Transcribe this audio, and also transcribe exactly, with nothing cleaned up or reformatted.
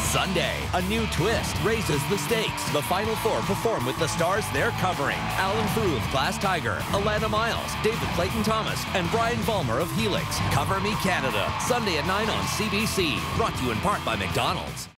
Sunday, a new twist raises the stakes. The Final Four perform with the stars they're covering. Alan Frew of Glass Tiger, Alannah Myles, David Clayton Thomas, and Brian Vollmer of Helix. Cover Me Canada, Sunday at nine on C B C. Brought to you in part by McDonald's.